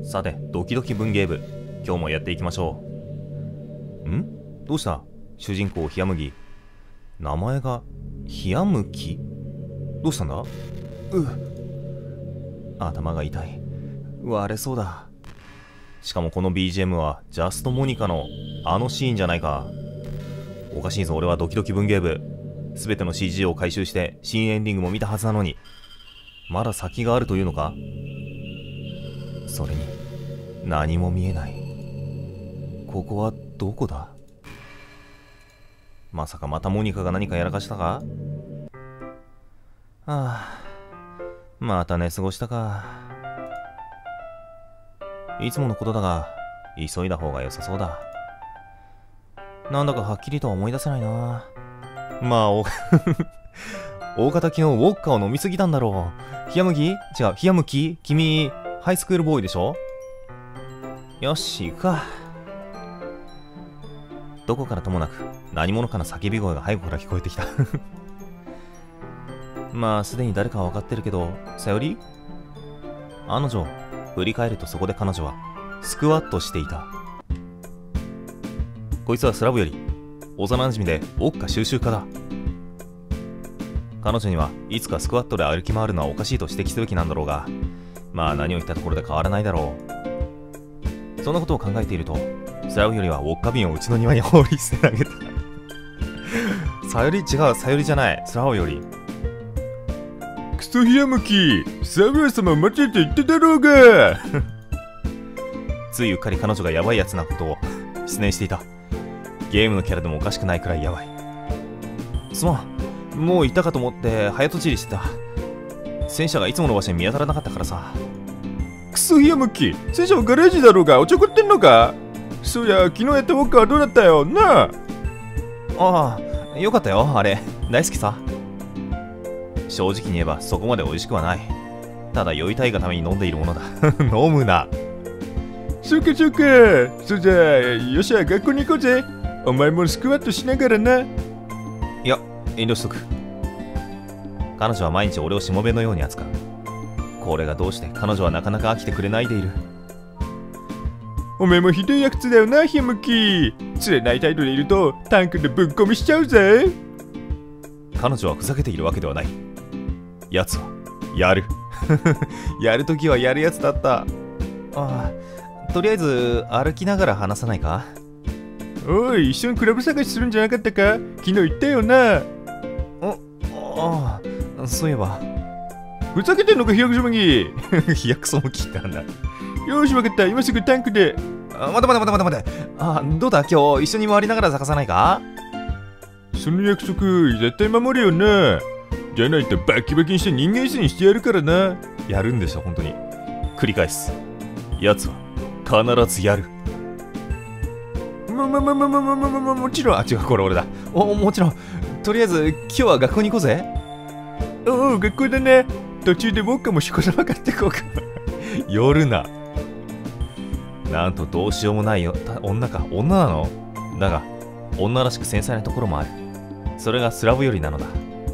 さて、ドキドキ文芸部、今日もやっていきましょう。どうした？主人公、ひやむぎ。名前が、ひやむき？どうしたんだ？頭が痛い。割れそうだ。しかもこの BGM は、ジャストモニカの、あのシーンじゃないか。おかしいぞ、俺はドキドキ文芸部。すべての CG を回収して、新エンディングも見たはずなのに。まだ先があるというのか？それに、何も見えない。ここはどこだ？まさかまたモニカが何かやらかしたか？また寝過ごしたか。いつものことだが、急いだ方が良さそうだ。なんだかはっきりとは思い出せないな。大方昨日ウォッカを飲みすぎたんだろう。ひやむぎ？違う、ひやむき？君、ハイスクールボーイでしょ？よし、行くか。どこからともなく、何者かの叫び声が背後から聞こえてきた。まあ、すでに誰かは分かってるけど、さより？案の定、振り返るとそこで彼女は、スクワットしていた。こいつはスラブより、幼馴染で、ウォッカ収集家だ。彼女にはいつかスクワットで歩き回るのはおかしいと指摘すべきなんだろうが、まあ何を言ったところで変わらないだろう。そんなことを考えていると、スラブよりはウォッカ瓶をうちの庭に放り捨て投げた。さより？違う、さよりじゃない。スラブより。 クソひやむき、サウラ様待てと言っただろうが。 ついうっかり彼女がヤバいやつなことを失念していた。ゲームのキャラでもおかしくないくらいヤバい。すまん。もう行ったかと思って早とちりしてた。戦車がいつもの場所に見当たらなかったからさ。 クソひやむき、戦車はガレージだろうが、おちょこってんのか？そうや、昨日やったウォッカはどうだったよなあ。よかったよ、あれ。大好きさ。正直に言えばそこまで美味しくはない。ただ酔いたいがために飲んでいるものだ。飲むな。 そうかそうか。そうじゃ、よっしゃ、学校に行こうぜ。お前もスクワットしながらな。 いや、遠慮しとく。彼女は毎日俺をしもべのように扱う。これがどうして彼女はなかなか飽きてくれないでいる。 お前もひどいやつだよな、ひやむき。釣れない態度でいるとタンクでぶっ込みしちゃうぜ。 彼女はふざけているわけではない。奴はやる。やるときはやるやつだった。とりあえず歩きながら話さないか？ おい、一緒にクラブ探しするんじゃなかったか？昨日言ったよな。 そういえば。 ふざけてんのか、ひやくそむぎ。 ひやくそむきってなんだ。 よし、わかった。今すぐタンクで。 待て。どうだ、今日一緒に回りながら探さないか？ その約束、絶対守れよな。じゃないとバキバキにして人間椅子にしてやるからな。 やるんでしょ、本当に。繰り返す。奴は必ずやる。 もちろん。 違う、これ俺だ。もちろん。とりあえず、今日は学校に行こうぜ。 おう、学校だね。途中でウォッカもしこさま買ってこうか。 夜な。なんとどうしようもないよ。女なの？だが、女らしく繊細なところもある。それがスラブよりなのだ。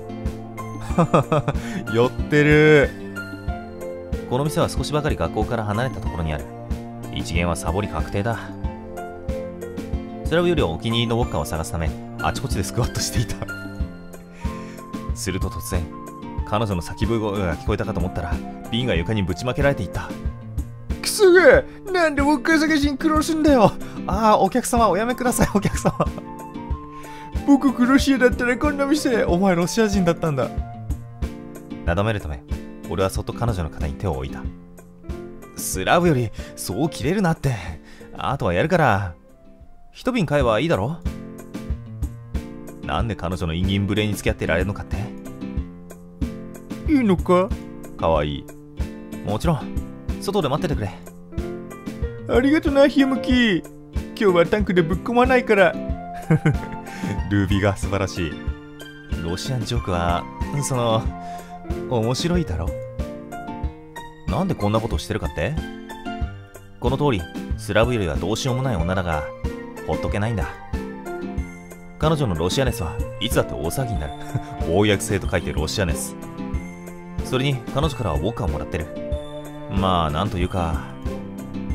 寄ってる。この店は少しばかり学校から離れたところにある。一元はサボり確定だ。スラブよりはお気に入りのウォッカを探すため、あちこちでスクワットしていた。すると突然、彼女の叫び声が聞こえたかと思ったら、瓶が床にぶちまけられていった。 クソが、なんでウォッカ探しに苦労すんだよ。 お客様、おやめください、お客様。 僕、ロシアだったらこんな店。 お前、ロシア人だったんだ。なだめるため、俺はそっと彼女の肩に手を置いた。スラブより、そう切れるなって。あとはやるから。一瓶買えばいいだろ？なんで彼女の陰銀無礼に付き合ってられるのかって？ いいのか？ かわいい。もちろん、外で待っててくれ。 ありがとな、ひやむき。今日はタンクでぶっ込まないから。 ルービーが素晴らしい。ロシアンジョークは、面白いだろ。なんでこんなことしてるかって？この通り、スラブよりはどうしようもない女だが、ほっとけないんだ。彼女のロシアネスはいつだって大騒ぎになる。大役性と書いてロシアネス。それに彼女からはウォッカをもらってる。まあなんというか、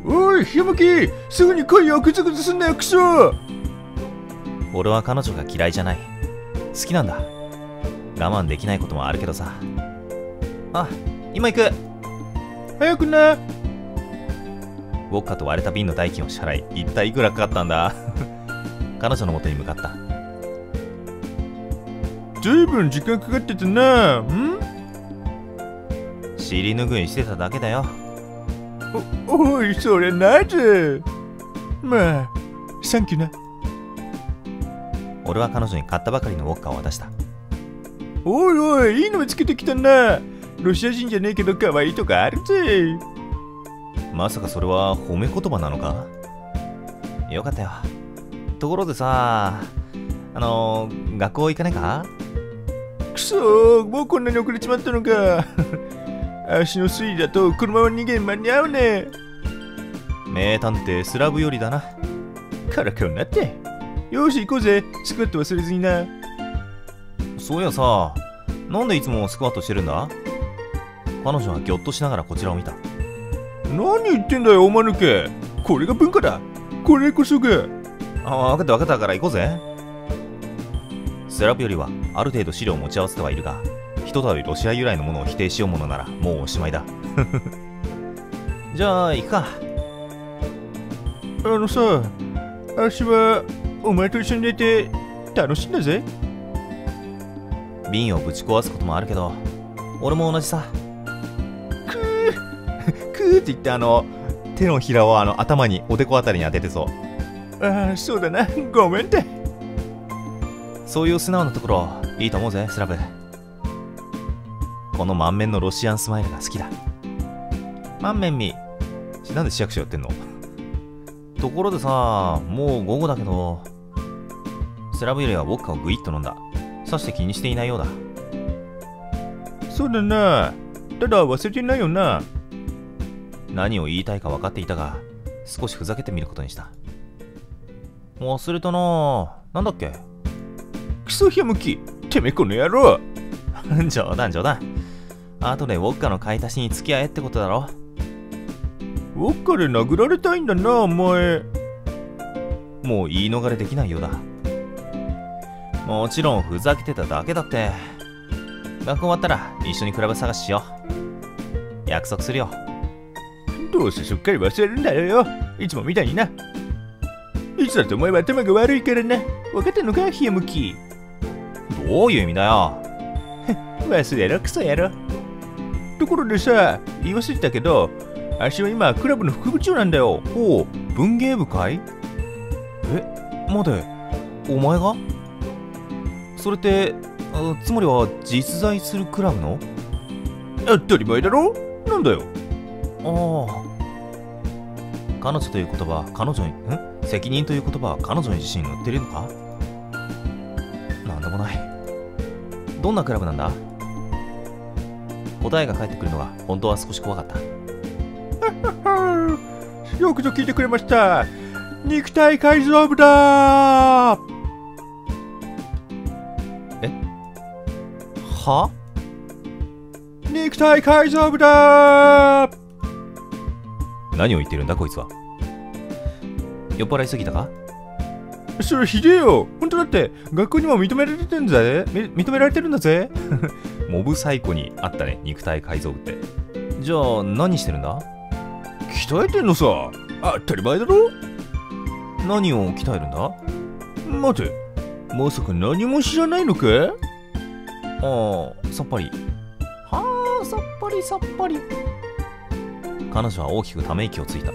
おい、ひやむき、すぐに来いよ、グズグズすんなよ、クソ。 俺は彼女が嫌いじゃない。好きなんだ。我慢できないこともあるけどさ。あ、今行く。 早くな。 ウォッカと割れた瓶の代金を支払い、一体いくらかかったんだ。彼女の元に向かった。 ずいぶん時間かかってたな。 尻拭いしてただけだよ。 おい、それなぜ。まあ、サンキューな。 俺は彼女に買ったばかりのウォッカを渡した。 おいおい、いいの見つけてきたな。ロシア人じゃねえけど可愛いとかあるぜ。 まさかそれは褒め言葉なのか。よかったよ。ところでさ、学校行かねえか。 くそー、もうこんなに遅れちまったのか。足の推移だとこのまま逃げん間に合うね。 名探偵スラブよりだな。 からかうなって。よし行こうぜ、スクワット忘れずにな。 そういやさ、なんでいつもスクワットしてるんだ。彼女はぎょっとしながらこちらを見た。 何言ってんだよ、おまぬけ。これが文化だ。これこそが。 分かった分かったから行こうぜ。スラブよりはある程度資料を持ち合わせてはいるが、ひとたびロシア由来のものを否定しようものならもうおしまいだ。じゃあ行くか。 さ、足はお前と一緒に寝て楽しいんだぜ。 瓶をぶち壊すこともあるけど、俺も同じさ。クーって言って手のひらを頭におでこあたりに当ててそう。 ああ、そうだな、ごめんって。 そういう素直なところいいと思うぜ、スラブ。この満面のロシアンスマイルが好きだ。満面み。なんで市役所やってんの。ところでさ、もう午後だけど、スラブよりはウォッカをグイッと飲んだ。さして気にしていないようだ。 そうだな。ただ忘れてないよな。 何を言いたいか分かっていたが、少しふざけてみることにした。忘れたなぁ。なんだっけ。 クソひやむき、てめえこの野郎。 冗談冗談。後でウォッカの買い足しに付き合えってことだろ。 ウォッカで殴られたいんだな、お前。 もう言い逃れできないようだ。もちろんふざけてただけだって。学校終わったら一緒にクラブ探ししよう。約束するよ。 どうせすっかり忘れるんだよ。いつもみたいにな。いつだってお前は頭が悪いからな。分かってんのか、ひやむき。 どういう意味だよ。 忘れろ、クソ野郎。ところでさ、言い忘れてたけど、足は今クラブの副部長なんだよ。 おう、文芸部かい。待て、お前が。それってつまりは実在するクラブの。 当たり前だろ。なんだよ。 ああ。彼女という言葉は彼女に、責任という言葉は彼女に自身塗ってるのか。なんでもない。どんなクラブなんだ。答えが返ってくるのが本当は少し怖かった。 よくぞ聞いてくれました。肉体改造部だー。 は？ 肉体改造部だー。 何を言ってるんだこいつは。酔っ払いすぎたか。 それひでえよ。本当だって学校にも認められてるんだぜ。認められてるんだぜ。 モブサイコにあったね、肉体改造部って。じゃあ何してるんだ。 鍛えてんのさ。当たり前だろ。 何を鍛えるんだ。 待て、まさか何も知らないのか。 ああ、さっぱり。はあ、さっぱりさっぱり。彼女は大きくため息をついた。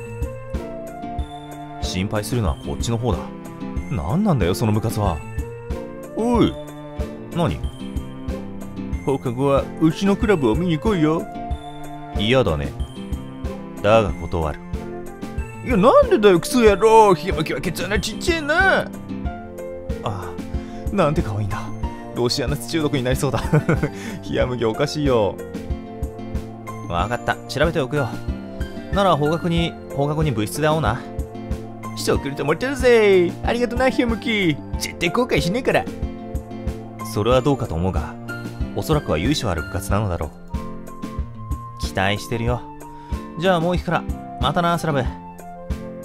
心配するのはこっちの方だ。何なんだよそのムカつは。 おい、 何。 放課後はうちのクラブを見に来いよ。 嫌だね。だが断る。 いや、なんでだよクソ野郎。ひやむきはケツ穴ちっちゃいな。 ああ、なんて可愛いんだ。ロシアナス中毒になりそうだ。ひやむぎおかしいよ。わかった、調べておくよ。なら放課後に部室で会おうな。 しておくれてもらってるぜ。ありがとな、ひやむき。絶対後悔しねえから。 それはどうかと思うが、おそらくは由緒ある部活なのだろう。期待してるよ。じゃあもう行くから、またな、スラブ。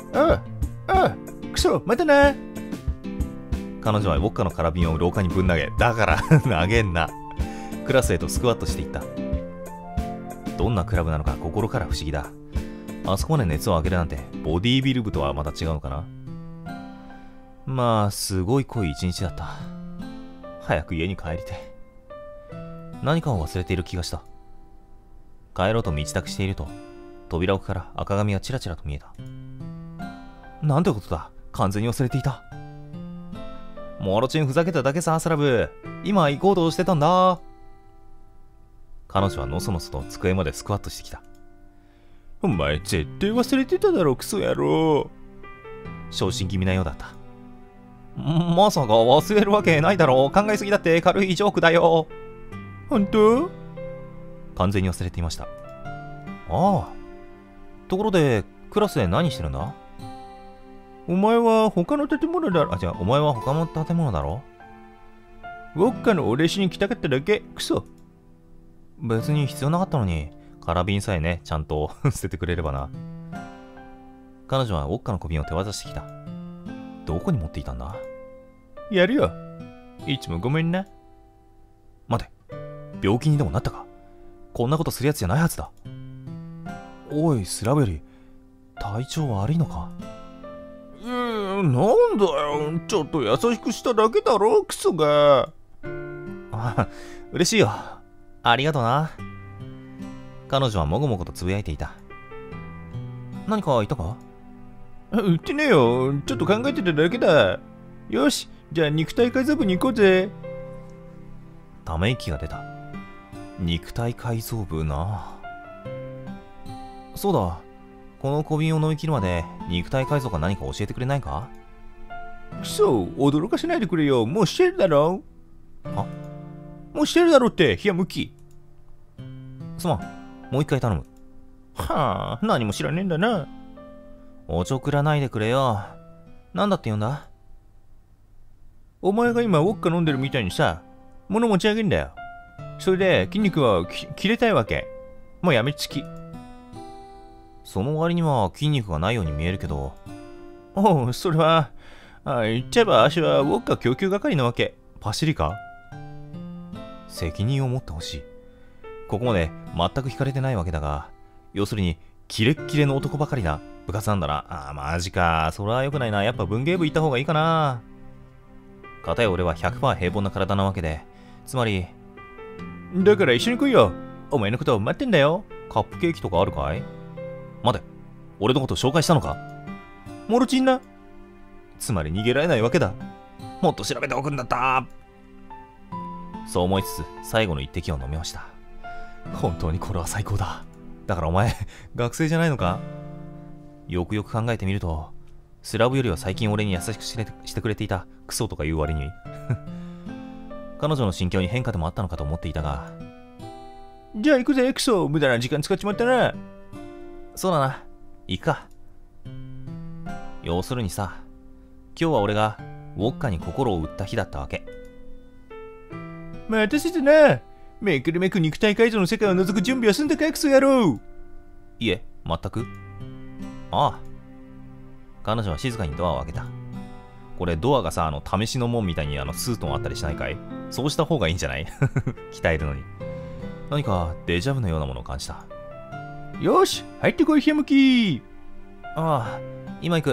ああ、ああ、クソ、またな。 彼女はウォッカの空瓶を廊下にぶん投げ、だから投げんな。クラスへとスクワットしていった。どんなクラブなのか心から不思議だ。あそこまで熱を上げるなんて、ボディービル部とはまた違うのかな。まあ、すごい濃い一日だった。早く家に帰りたい。何かを忘れている気がした。帰ろうと身支度していると、扉奥から赤髪がチラチラと見えた。なんてことだ。完全に忘れていた。モロチンふざけただけさ、スラブ。今行こうとしてたんだ。彼女はのそのそと机までスクワットしてきた。 お前絶対忘れてただろ、クソ野郎。 昇進気味なようだった。まさか忘れるわけないだろう。考えすぎだって。軽いジョークだよ。 本当？ 完全に忘れていました。ああ。ところで、クラスで何してるんだ？ お前は他の建物だろ。 じゃあ、お前は他の建物だろ？ ウォッカのお礼しに来たかっただけ、クソ。 別に必要なかったのに、カラビンさえね、ちゃんと捨ててくれればな。彼女はウォッカの小瓶を手渡してきた。どこに持っていたんだ？ やるよ。いつもごめんな。 待て。病気にでもなったか？こんなことするやつじゃないはずだ。おい、スラブより、体調悪いのか？ なんだよ。ちょっと優しくしただけだろ、クソが。 あ、嬉しいよ。ありがとな。彼女はもごもごとつぶやいていた。何か言ったか？ 言ってねえよ。ちょっと考えてただけだ。よし、じゃあ肉体改造部に行こうぜ。 ため息が出た。肉体改造部な。そうだ。この小瓶を飲み切るまで肉体改造か何か教えてくれないか？ くそ、驚かせないでくれよ。もうしてるだろ。 は？ もうしてるだろって、冷やむき。 すまん。もう一回頼む。 はあ、何も知らねえんだな。 おちょくらないでくれよ。なんだって言うんだ？ お前が今ウォッカ飲んでるみたいにさ、物持ち上げんだよ。それで筋肉は切れたいわけ。もうやめつき。 その割には筋肉がないように見えるけど。 おう、それは、言っちゃえば足はウォッカ供給係なわけ。 パシリか？責任を持ってほしい。ここまで全く惹かれてないわけだが、要するにキレッキレの男ばかりな部活なんだな。マジか。それは良くないな。やっぱ文芸部行った方がいいかな。かたや俺は 100% 平凡な体なわけで、つまり。 だから一緒に来いよ。お前のことを待ってんだよ。 カップケーキとかあるかい？待て。俺のこと紹介したのか？ モロチンな。 つまり逃げられないわけだ。もっと調べておくんだった。そう思いつつ最後の一滴を飲みました。本当にこれは最高だ。だからお前学生じゃないのか？よくよく考えてみると、スラブよりは最近俺に優しくしてくれていたクソとか言う割に彼女の心境に変化でもあったのかと思っていたが。 じゃあ行くぜクソ。無駄な時間使っちまったな。 そうだな、行くか。要するにさ、今日は俺がウォッカに心を売った日だったわけ。 待たせてな。めくるめく肉体改造の世界を覗く準備は済んだかクソ野郎。 いえ、全く。ああ。彼女は静かにドアを開けた。これドアがさ、試しの門みたいにスートンあったりしないかい？そうした方がいいんじゃない？鍛えるのに。何かデジャブのようなものを感じた。 よし、入ってこい、ひやむき。 ああ、今行く。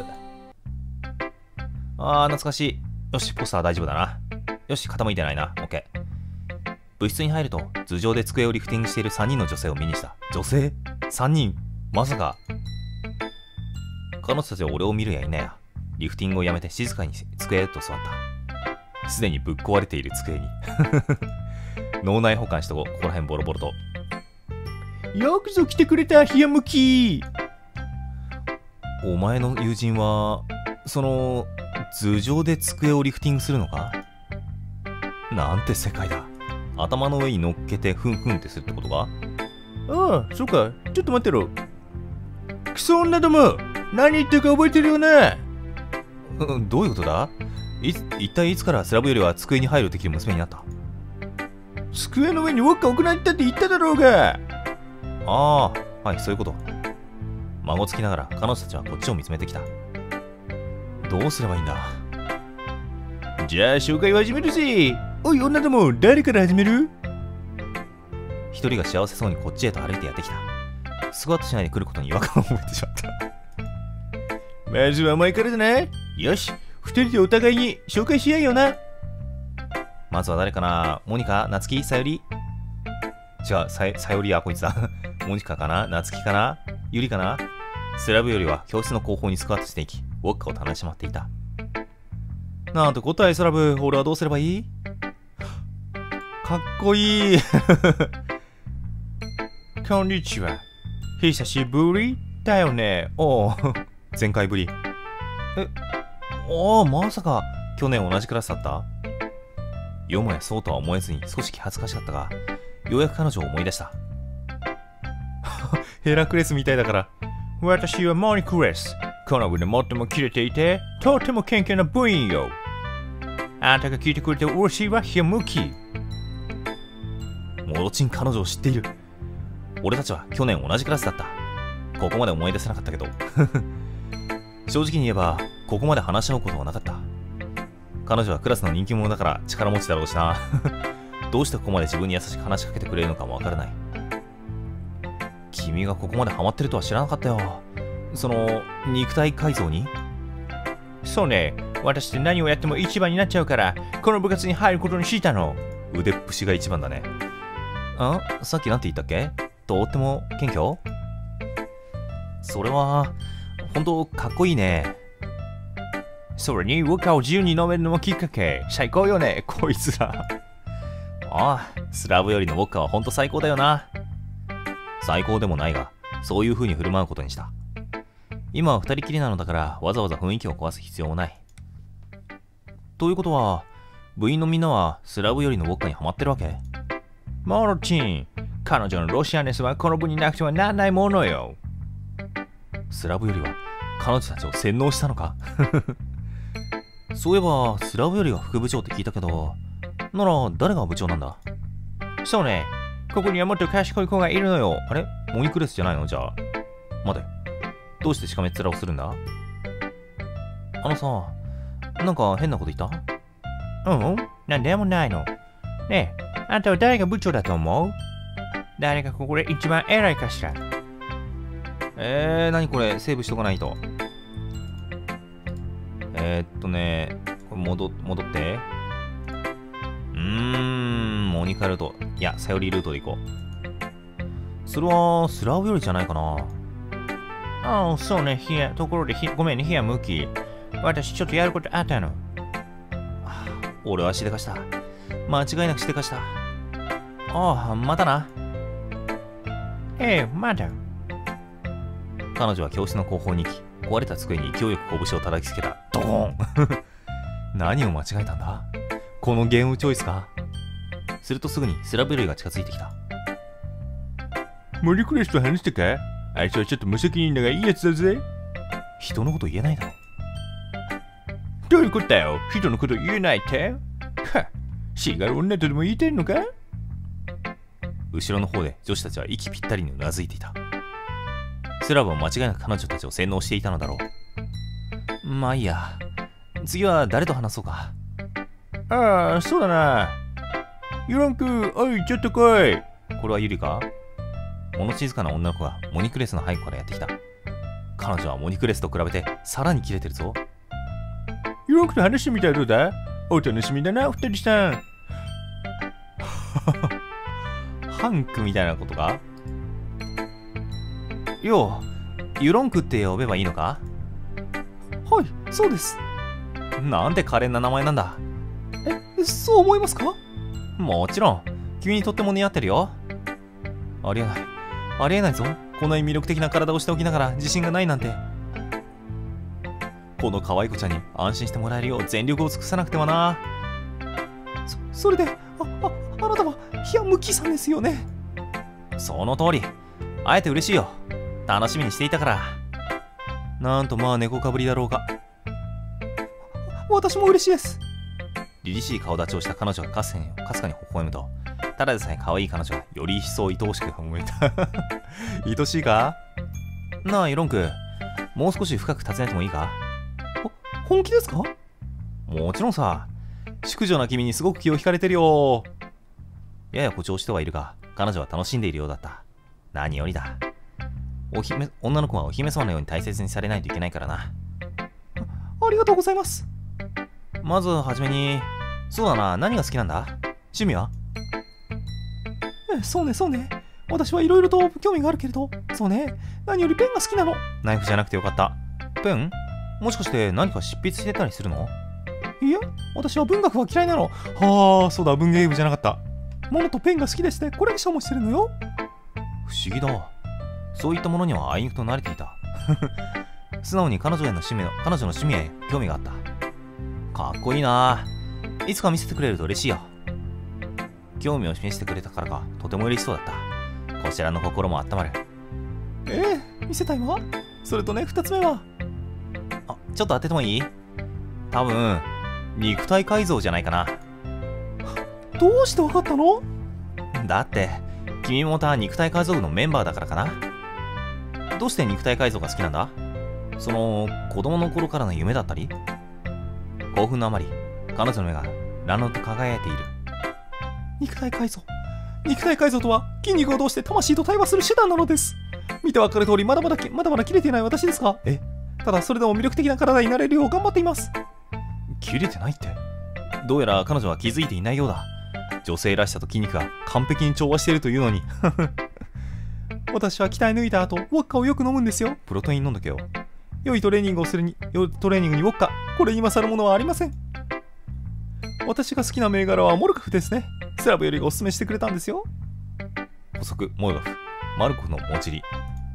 ああ、懐かしい。よし、ポスター大丈夫だな。よし、傾いてないな。オッケー。部室に入ると、頭上で机をリフティングしている3人の女性を目にした。女性 ?3 人まさか。彼女たちは俺を見るや否や、リフティングをやめて静かに机へと座った。すでにぶっ壊れている机に。脳内保管しとこう。ここら辺ボロボロと。 よくぞ来てくれた、ひやむき。 お前の友人は、頭上で机をリフティングするのか？なんて世界だ。頭の上に乗っけてふんふんってするってことか？ ああ、そうか。ちょっと待ってろ。クソ女ども、何言ってるか覚えてるよな。 どういうことだ？一体いつからスラブよりは机に入るできる娘になった？ 机の上にウォッカ置くなったって言っただろうが。 ああ、はい、そういうこと。 孫つきながら彼女たちはこっちを見つめてきた。どうすればいいんだ。 じゃあ紹介を始めるぜ。おい女ども、誰から始める？ 一人が幸せそうにこっちへと歩いてやってきた。スクワットしないで来ることに違和感を覚えてしまった。 まずはお前からだな。よし、二人でお互いに紹介し合いよな。 まずは誰かな。モニカ、ナツキ、さより。違う、さよりやこいつだ。モニカかな、ナツキかな、ユリかな。スラブよりは教室の後方にスクワットしていき、ウォッカを楽しまっていた。なんて答え、スラブ、俺はどうすればいい？かっこいい。 こんにちは。久しぶりだよね。 おお、前回ぶり。まさか、去年同じクラスだった？よもやそうとは思えずに少し気恥ずかしかったが、ようやく彼女を思い出した。ヘラクレスみたいだから。 私はモニクレス。この部で最もキレていて、とても謙虚な部員よ。あんたが聞いてくれて嬉しいわ、ひやむき。 モロチン彼女を知っている。俺たちは去年同じクラスだった。ここまで思い出せなかったけど。正直に言えば、ここまで話し合うことはなかった。彼女はクラスの人気者だから力持ちだろうしな。どうしてここまで自分に優しく話しかけてくれるのかもわからない。君がここまでハマってるとは知らなかったよ。その、肉体改造に？ そうね。私って何をやっても一番になっちゃうから、この部活に入ることにしたの。 腕っぷしが一番だね。さっきなんて言ったっけ？とっても謙虚？それは、本当かっこいいね。 それにウォッカを自由に飲めるのもきっかけ。最高よね、こいつら。 ああ、スラブよりのウォッカは本当最高だよな。最高でもないが、そういう風に振る舞うことにした。今は二人きりなのだから、わざわざ雰囲気を壊す必要もない。ということは、部員のみんなはスラブよりのウォッカにハマってるわけ？ モロチン、彼女のロシアネスはこの部になくてはならないものよ。 スラブよりは彼女たちを洗脳したのか？そういえば、スラブよりが副部長って聞いたけど、なら誰が部長なんだ？ そうね。ここにはもっと賢い子がいるのよ。 あれ？モニクレスじゃないの？じゃあ。待て。どうしてしかめっ面をするんだ？あのさ、なんか変なこと言った？ なんでもないの。ねえ、あんたは誰が部長だと思う？誰がここで一番偉いかしら？ 何これ？セーブしとかないと。これ戻って。モニカルート。いや、サヨリルートで行こう。それは、スラブよりじゃないかな。 そうね、ところでごめんね、ひやむき。私ちょっとやることあったの。 俺はしでかした。間違いなくしでかした。またな。 まだ。 彼女は教室の後方に行き、壊れた机に勢いよく拳を叩きつけた。ドーン。何を間違えたんだ？このゲームチョイスか？するとすぐにスラブ類が近づいてきた。 モニクレスと話したか？あいつはちょっと無責任だがいいやつだぜ。 人のこと言えないだろ。 どういうことだよ？人のこと言えないって？シーガル女とでも言いたいのか？ 後ろの方で女子たちは息ぴったりにうなずいていた。スラブは間違いなく彼女たちを洗脳していたのだろう。まあいいや。次は誰と話そうか。 そうだな。ユランク、おい、ちょっと来い。 これはユリか？物静かな女の子がモニクレスの背後からやってきた。彼女はモニクレスと比べてさらにキレてるぞ。 ユランクと話してみたらどうだ？お楽しみだな、二人さん。 ハンクみたいなことか？よう、ユロンクって呼べばいいのか？はい、そうです。なんて可憐な名前なんだ。そう思いますか？もちろん、君にとっても似合ってるよ。ありえない。ありえないぞ。こんなに魅力的な体をしておきながら自信がないなんて。この可愛い子ちゃんに安心してもらえるよう全力を尽くさなくてはな。それで、あなたはヒヤムキさんですよね。その通り。会えて嬉しいよ。楽しみにしていたから。なんとまあ猫かぶりだろうか。私も嬉しいです。凛々しい顔立ちをした彼女がかすかに微笑むと、ただでさえ可愛い彼女はより一層愛おしく思えた。愛しいか？ なあ、ユロンク、もう少し深く尋ねてもいいか？本気ですか？もちろんさ。淑女な君にすごく気を引かれてるよ。やや誇張してはいるが、彼女は楽しんでいるようだった。何よりだ。女の子はお姫様のように大切にされないといけないからな。ありがとうございます。まずはじめに、そうだな、何が好きなんだ？趣味は？そうね。私はいろいろと興味があるけれど、そうね、何よりペンが好きなの。ナイフじゃなくてよかった。ペン？もしかして何か執筆してたりするの？いや、私は文学は嫌いなの。はあ、そうだ、文芸部じゃなかった。モノとペンが好きでして、コレクションもしてるのよ。不思議だ。そういったものにはあいにくと慣れていた。素直に彼女の趣味へ興味があった。かっこいいな。いつか見せてくれると嬉しいよ。興味を示してくれたからか、とても嬉しそうだった。こちらの心も温まる。見せたいわ。それとね、2つ目は。ちょっと当ててもいい？多分、肉体改造じゃないかな。どうしてわかったの？だって、君もまた肉体改造部のメンバーだからかな。どうして肉体改造が好きなんだ？その、子供の頃からの夢だったり？興奮のあまり、彼女の目が乱々と輝いている。肉体改造とは、筋肉を通して魂と対話する手段なのです。見てわかる通り、まだまだ切れていない私ですが、ただそれでも魅力的な体になれるよう頑張っています。切れてないって？どうやら彼女は気づいていないようだ。女性らしさと筋肉が完璧に調和しているというのに。私は鍛え抜いた後、ウォッカをよく飲むんですよ。プロテイン飲んどけよ。良いトレーニングにウォッカ、これに勝るものはありません。私が好きな銘柄はモルガフですね。スラブよりがおすすめしてくれたんですよ。補足、モルガフ、マルコフのもちり。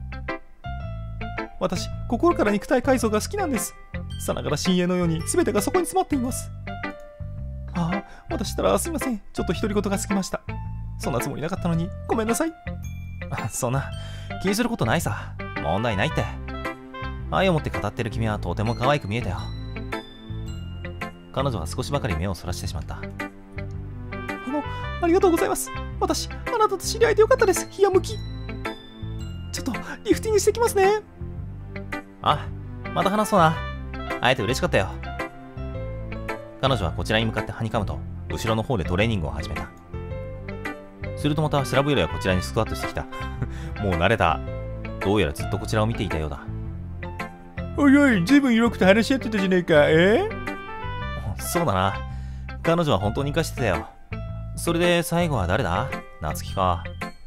私、心から肉体改造が好きなんです。さながら深淵のように全てがそこに詰まっています。私ったらすいません。ちょっと独り言が過ぎました。そんなつもりなかったのに、ごめんなさい。そんな、気にすることないさ。問題ないって。愛を持って語ってる君はとても可愛く見えたよ。彼女は少しばかり目をそらしてしまった。ありがとうございます。私、あなたと知り合えてよかったです。冷や向き。ちょっと、リフティングしてきますね。また話そうな。会えて嬉しかったよ。彼女はこちらに向かってはにかむと、後ろの方でトレーニングを始めた。するとまたスラブよりはこちらにスクワットしてきた。もう慣れた。どうやらずっとこちらを見ていたようだ。 おいおい、ずいぶん色くて話し合ってたじゃねえか、 そうだな。彼女は本当に生かしてたよ。それで最後は誰だ？夏希か。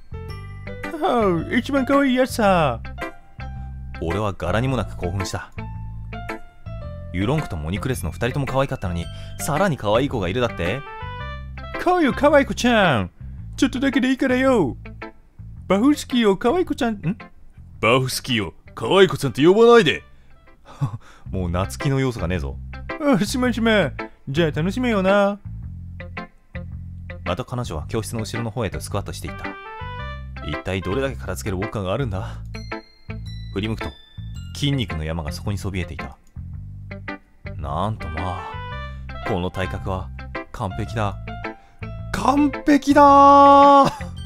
一番可愛いやつさ。 俺は柄にもなく興奮した。ユロンクとモニクレスの2人とも可愛かったのに、さらに可愛い子がいるだって？ こうよ、可愛い子ちゃん。ちょっとだけでいいからよ。バフスキーを可愛い子ちゃん、 バフスキーを可愛い子ちゃんって呼ばないで。もう夏希の要素がねえぞ。 しまん。じゃあ楽しめよな。 また彼女は教室の後ろの方へとスクワットしていった。一体どれだけ片付けるウォッカがあるんだ？振り向くと筋肉の山がそこにそびえていた。なんとまあ、この体格は完璧だ。完璧だー。